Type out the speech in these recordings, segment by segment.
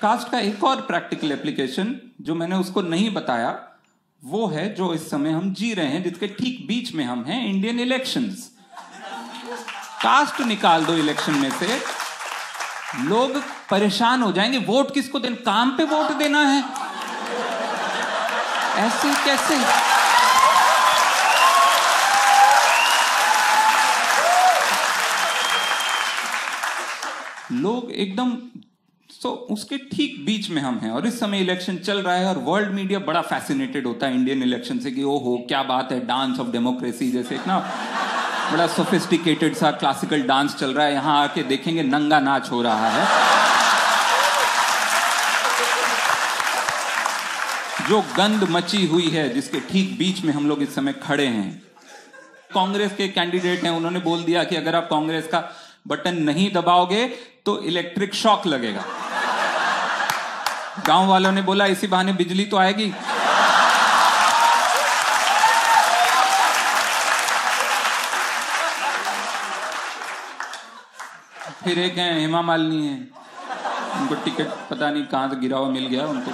Podcast का एक और प्रैक्टिकल एप्लीकेशन जो मैंने उसको नहीं बताया, वो है जो इस समय हम जी रहे हैं, जिसके ठीक बीच में हम हैं, इंडियन इलेक्शंस। कास्ट निकाल दो इलेक्शन में से, लोग परेशान हो जाएंगे। वोट किसको देना, काम पे वोट देना है, ऐसे कैसे? लोग एकदम उसके ठीक बीच में हम हैं, और इस समय इलेक्शन चल रहा है और वर्ल्ड मीडिया बड़ा फैसिनेटेड होता है इंडियन इलेक्शन से कि ओहो क्या बात है, डांस ऑफ डेमोक्रेसी जैसे एक ना बड़ा सोफिस्टिकेटेड सा क्लासिकल डांस चल रहा है, यहां आके देखेंगे नंगा नाच हो रहा है। जो गंद मची हुई है, जिसके ठीक बीच में हम लोग इस समय खड़े हैं। कांग्रेस के कैंडिडेट हैं, उन्होंने बोल दिया कि अगर आप कांग्रेस का बटन नहीं दबाओगे तो इलेक्ट्रिक शॉक लगेगा। गांव वालों ने बोला इसी बहाने बिजली तो आएगी। फिर एक है हेमा मालिनी है, उनको टिकट पता नहीं कहां से गिरा हुआ मिल गया उनको।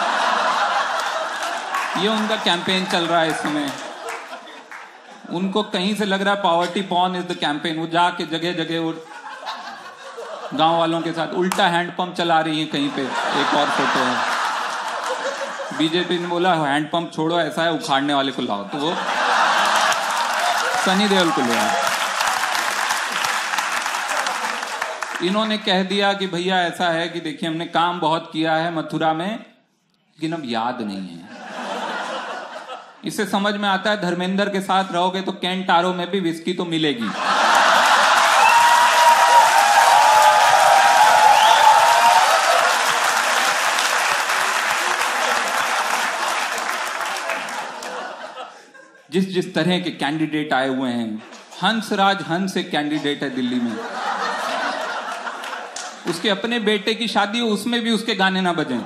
ये उनका कैंपेन चल रहा है इस समय। उनको कहीं से लग रहा है poverty porn is the campaign. वो जाके जगह जगह वो गांव वालों के साथ उल्टा हैंडपंप चला रही है कहीं पे। एक और फोटो है, बीजेपी ने बोला हैंडपंप छोड़ो, ऐसा है उखाड़ने वाले को लाओ, तो वो सनी देओल को ले आए। इन्होंने कह दिया कि भैया ऐसा है कि देखिए हमने काम बहुत किया है मथुरा में, लेकिन अब याद नहीं है। इससे समझ में आता है धर्मेंद्र के साथ रहोगे तो कैंटारो में भी विस्की तो मिलेगी। जिस जिस तरह के कैंडिडेट आए हुए हैं, हंसराज हंस एक कैंडिडेट है दिल्ली में, उसके अपने बेटे की शादी हो उसमें भी उसके गाने ना बजें।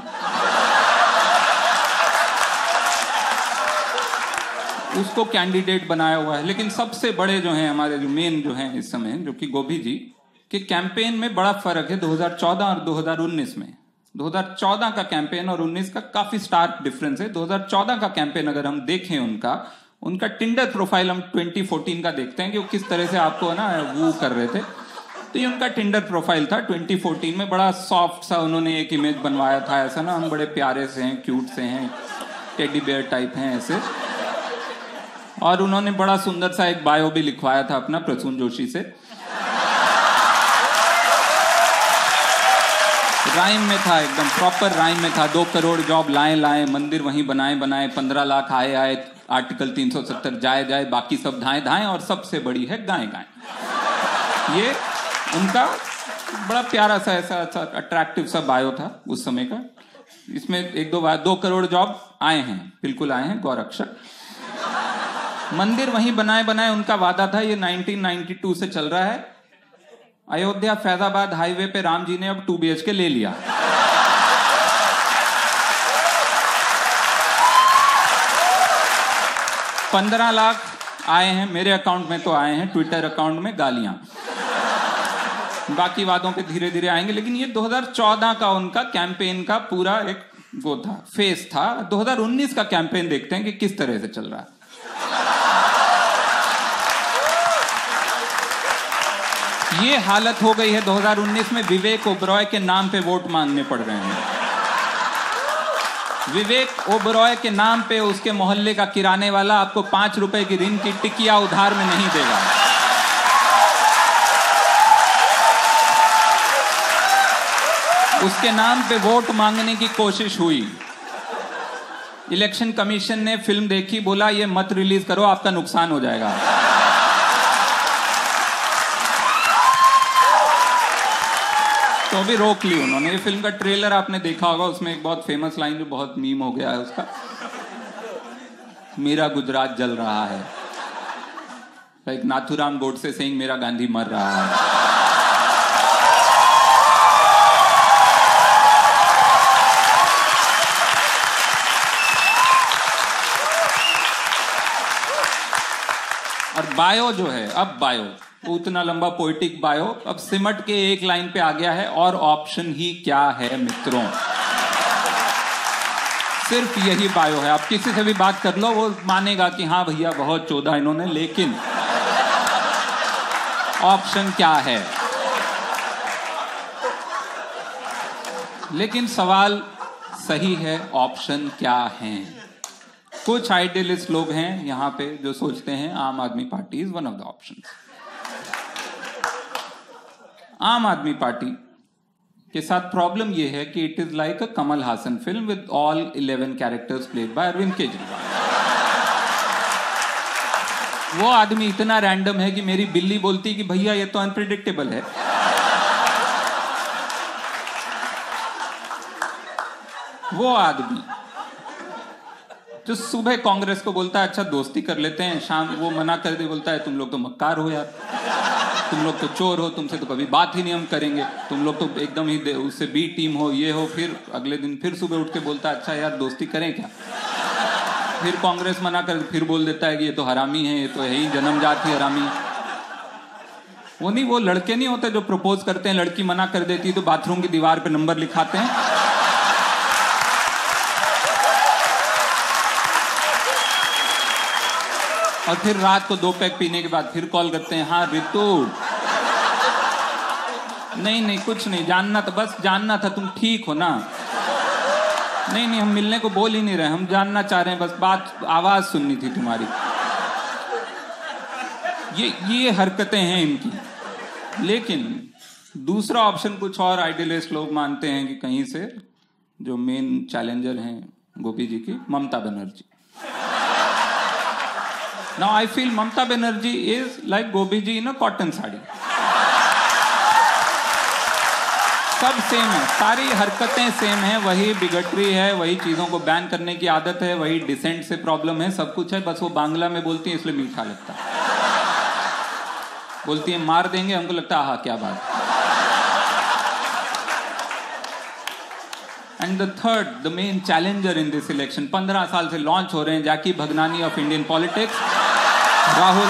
उसको कैंडिडेट बनाया हुआ है। लेकिन सबसे बड़े जो हैं हमारे जो मेन जो हैं इस समय, जो कि गोभी जी के कैंपेन में बड़ा फर्क है 2014 और 2019 में। 2014 का कैंपेन और 19 का काफी स्टार्क डिफरेंस है। 2014 का कैंपेन अगर हम देखें उनका टिंडर प्रोफाइल हम 2014 का देखते हैं कि वो किस तरह से आपको ना वो कर रहे थे। तो ये उनका टिंडर प्रोफाइल था 2014 में। बड़ा सॉफ्ट सा उन्होंने एक इमेज बनवाया था, ऐसा ना हम बड़े प्यारे से हैं, क्यूट से हैं, टेडी बेयर टाइप हैं ऐसे। और उन्होंने बड़ा सुंदर सा एक बायो भी लिखवाया था अपना प्रसून जोशी से। राइम में था, एकदम प्रॉपर राइम में था। 2 करोड़ जॉब लाए मंदिर वहीं बनाए 15 लाख आए, आर्टिकल 370 जाए, बाकी सब धाएं, और सबसे बड़ी है गाएं। ये उनका बड़ा प्यारा सा ऐसा अट्रैक्टिव सा बायो था उस समय का। इसमें 1-2 बार 2 करोड़ जॉब आए हैं, बिल्कुल आए हैं, गौरक्षक। मंदिर वहीं बनाए उनका वादा था। ये 1992 से चल रहा है। अयोध्या फैजाबाद हाईवे पे राम जी ने अब 2 BHK ले लिया। $15 लाख आए हैं मेरे अकाउंट में, तो आए हैं ट्विटर अकाउंट में गालियां। बाकी वादों पे धीरे धीरे आएंगे। लेकिन ये 2014 का उनका कैंपेन का पूरा एक वो था, फेस था। 2019 का कैंपेन देखते हैं कि किस तरह से चल रहा है। ये हालत हो गई है 2019 में, विवेक ओबरॉय के नाम पे वोट मांगने पड़ रहे हैं। विवेक ओबरॉय के नाम पे उसके मोहल्ले का किराने वाला आपको 5 रुपए की ऋण की टिकिया उधार में नहीं देगा। उसके नाम पे वोट मांगने की कोशिश हुई। इलेक्शन कमीशन ने फिल्म देखी, बोला ये मत रिलीज करो, आपका नुकसान हो जाएगा। तो भी रोक ली उन्होंने। ये फिल्म का ट्रेलर आपने देखा होगा, उसमें एक बहुत फेमस लाइन जो बहुत मीम हो गया है उसका, मेरा गुजरात जल रहा है, लाइक नाथुराम गोडसे सेइंग मेरा गांधी मर रहा है। और बायो जो है, अब बायो उतना लंबा पोएटिक बायो अब सिमट के एक लाइन पे आ गया है, और ऑप्शन ही क्या है मित्रों। सिर्फ यही बायो है। आप किसी से भी बात कर लो वो मानेगा कि हाँ भैया बहुत चौधा इन्होंने, लेकिन ऑप्शन क्या है। लेकिन सवाल सही है, ऑप्शन क्या है। कुछ आइडियलिस्ट लोग हैं यहां पे जो सोचते हैं Aam Aadmi Party is one of the option. Aam Aadmi Party के साथ प्रॉब्लम यह है कि it is like a Kamal Haasan film with all 11 characters played by Arvind Kejriwal. वो आदमी इतना रैंडम है कि मेरी बिल्ली बोलती कि भैया ये तो अनप्रिडिक्टेबल है। वो आदमी जो सुबह कांग्रेस को बोलता है अच्छा दोस्ती कर लेते हैं, शाम वो मना कर दे, बोलता है तुम लोग तो मक्कार हो यार, तुम लोग तो चोर हो, तुमसे तो कभी बात ही नहीं हम करेंगे, तुम लोग तो एकदम ही उससे बी टीम हो, ये हो। फिर अगले दिन फिर सुबह उठ के बोलता है अच्छा यार दोस्ती करें क्या। फिर कांग्रेस मना कर फिर बोल देता है कि ये तो हरामी है, ये तो है ही जन्मजात ही हरामी। वो लड़के नहीं होते जो प्रपोज करते हैं, लड़की मना कर देती है तो बाथरूम की दीवार पे नंबर लिखाते हैं। और फिर रात को 2 पैक पीने के बाद फिर कॉल करते हैं, हाँ रितु नहीं कुछ नहीं, जानना था, बस जानना था तुम ठीक हो ना। नहीं हम मिलने को बोल ही नहीं रहे, हम जानना चाह रहे हैं, बस बात आवाज सुननी थी तुम्हारी। ये हरकतें हैं इनकी। लेकिन दूसरा ऑप्शन कुछ और आइडियलिस्ट लोग मानते हैं कि कहीं से जो मेन चैलेंजर हैं गोपी जी की, Mamata Banerjee. Now I feel Mamata Banerjee is like Gopi ji in a cotton sari. सब सेम है, सारी हरकतें सेम है, वही बिगटरी है, वही चीजों को बैन करने की आदत है, वही डिसेंट से प्रॉब्लम है, सब कुछ है। बस वो बांग्ला में बोलती है इसलिए मीठा लगता है। बोलती है मार देंगे, हमको लगता है हाँ क्या बात। And the third, the main challenger in this election, 15 साल से लॉन्च हो रहे हैं, Jackie Bhagnani of Indian politics, Rahul.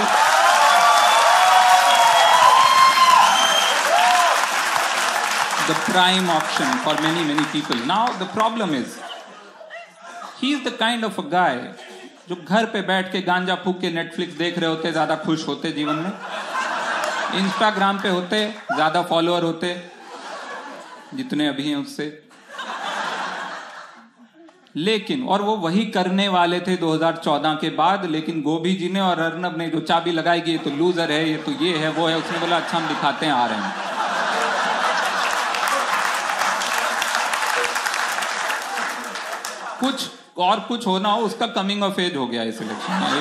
The prime option for many people. Now the problem is, he is the kind of a guy जो घर पे बैठ के गांजा फूक के नेटफ्लिक्स देख रहे होते, ज्यादा खुश होते जीवन में, इंस्टाग्राम पे होते, ज्यादा फॉलोअर होते जितने अभी हैं उससे। लेकिन और वो वही करने वाले थे 2014 के बाद, लेकिन गोभी जी ने और अर्नब ने जो चाबी लगाई कि ये तो लूजर है, ये तो ये है वो है, उसने बोला अच्छा हम दिखाते हैं आ रहे हैं। कुछ और कुछ होना हो, उसका कमिंग ऑफ एज हो गया इस इलेक्शन में।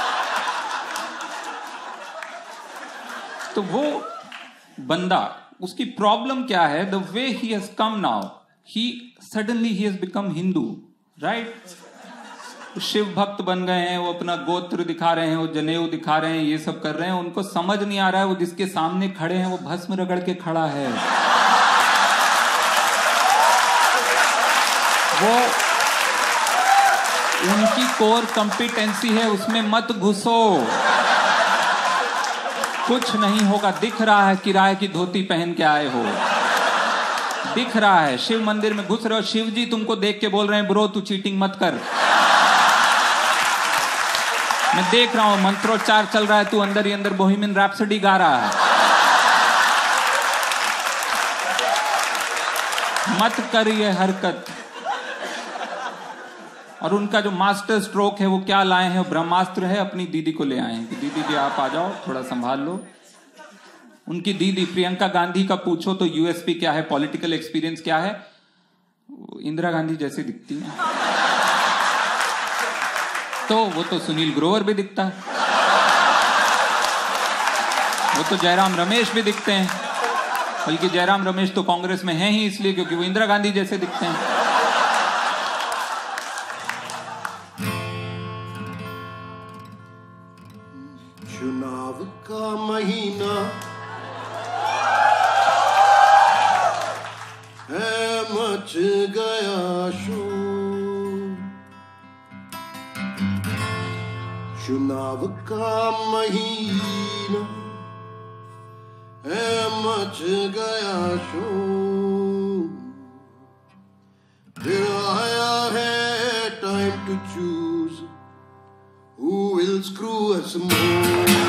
तो वो बंदा, उसकी प्रॉब्लम क्या है, the way he has come now, he suddenly he has become Hindu, right. Shiv भक्त बन गए हैं, वो अपना गोत्र दिखा रहे हैं, वो जनेऊ दिखा रहे हैं, ये सब कर रहे हैं। उनको समझ नहीं आ रहा है वो जिसके सामने खड़े हैं वो भस्म रगड़ के खड़ा है। वो उनकी कोर कंपिटेंसी है, उसमें मत घुसो, कुछ नहीं होगा। दिख रहा है किराए की धोती पहन के आए हो, दिख रहा है। शिव मंदिर में घुस रहे हो, शिव जी तुमको देख के बोल रहे हैं ब्रो तू चीटिंग मत कर। मैं देख रहा हूं मंत्रोच्चार चल रहा है, तू अंदर ही अंदर बोहेमियन रैप्सोडी गा रहा है। मत कर ये हरकत। और उनका जो मास्टर स्ट्रोक है वो क्या लाए हैं, ब्रह्मास्त्र है, अपनी दीदी को ले आए हैं कि दीदी जी आप आ जाओ, थोड़ा संभाल लो। उनकी दीदी प्रियंका गांधी का पूछो तो यूएसपी क्या है, पॉलिटिकल एक्सपीरियंस क्या है, इंदिरा गांधी जैसी दिखती है। तो वो तो सुनील ग्रोवर भी दिखता है, वो तो जयराम रमेश भी दिखते हैं, बल्कि जयराम रमेश तो कांग्रेस में हैं ही इसलिए क्योंकि वो इंदिरा गांधी जैसे दिखते हैं। चुनाव का महीना है, मच गया शोर। चुनाव का महीना है, मच गया शोर। फिर आया है will screw us more.